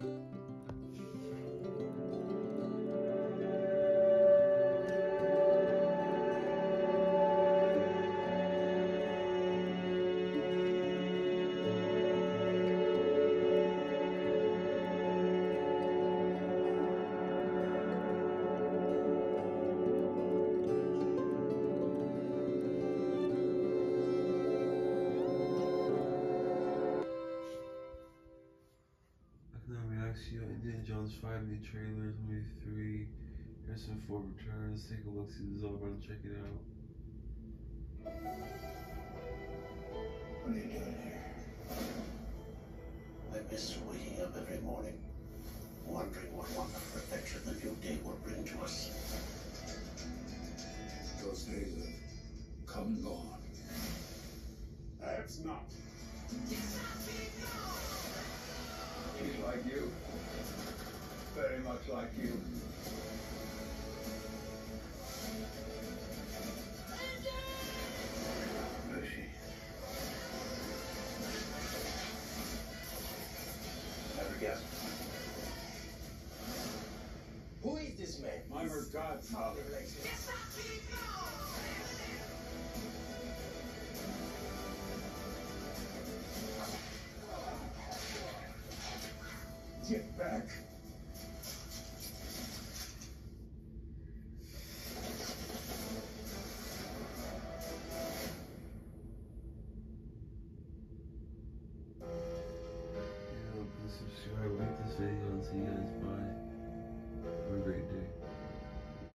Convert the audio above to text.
Reaction, Indiana Jones 5 new trailers, movie 3, Harrison Ford returns. Take a look, see this over and check it out. What are you doing here? I miss waking up every morning, wondering what wonderful adventure the new day will bring to us. Those days have come and gone. Perhaps not. He's like you. Very much like you. Who is she? Never guessed. Who is this man? I'm her godfather. Get back. Please subscribe, like this video, and see you guys. Bye.